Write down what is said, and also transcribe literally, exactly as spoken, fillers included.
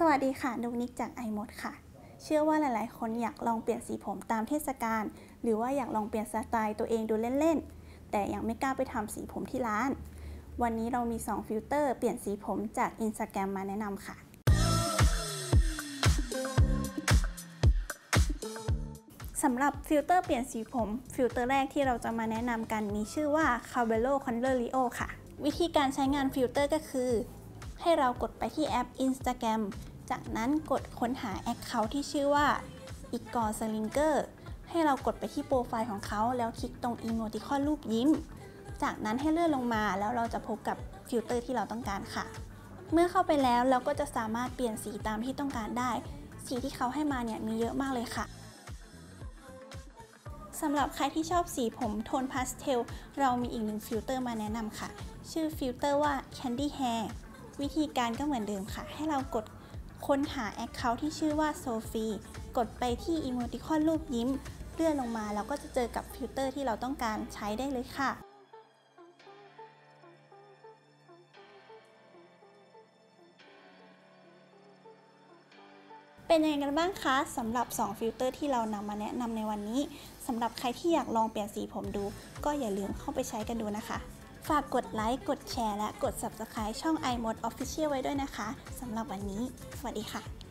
วัสดีค่ะนุกนิกจาก iMod ค่ะเชื่อว่าหลายๆคนอยากลองเปลี่ยนสีผมตามเทศกาลหรือว่าอยากลองเปลี่ยนสไตล์ตัวเองดูเล่นๆแต่ยังไม่กล้าไปทำสีผมที่ร้านวันนี้เรามีสองฟิลเตอร์เปลี่ยนสีผมจาก Instagram มาแนะนำค่ะสำหรับฟิลเตอร์เปลี่ยนสีผมฟิลเตอร์แรกที่เราจะมาแนะนำกันมีชื่อว่า Cabello Colorio ค่ะวิธีการใช้งานฟิลเตอร์ก็คือให้เรากดไปที่แอป Instagram จากนั้นกดค้นหา Account ที่ชื่อว่า Igor Slinger ให้เรากดไปที่โปรไฟล์ของเขาแล้วคลิกตรงอีโมติคอนรูปยิ้มจากนั้นให้เลื่อนลงมาแล้วเราจะพบกับฟิลเตอร์ที่เราต้องการค่ะเมื่อเข้าไปแล้วเราก็จะสามารถเปลี่ยนสีตามที่ต้องการได้สีที่เขาให้มาเนี่ยมีเยอะมากเลยค่ะสำหรับใครที่ชอบสีผมโทนพาสเทลเรามีอีกหนึ่งฟิลเตอร์มาแนะนำค่ะชื่อฟิลเตอร์ว่า Candy Hair วิธีการก็เหมือนเดิมค่ะให้เรากดค้นหา Account ที่ชื่อว่า Sophie กดไปที่อีโมติคอนรูปยิ้มเลื่อนลงมาแล้วก็จะเจอกับฟิลเตอร์ที่เราต้องการใช้ได้เลยค่ะเป็นยังไงกันบ้างคะสำหรับสองฟิลเตอร์ที่เรานำมาแนะนำในวันนี้สำหรับใครที่อยากลองเปลี่ยนสีผมดูก็อย่าลืมเข้าไปใช้กันดูนะคะฝากกดไลค์กดแชร์และกด ซับสไครบ์ ช่อง iMod Official ไว้ด้วยนะคะสำหรับวันนี้สวัสดีค่ะ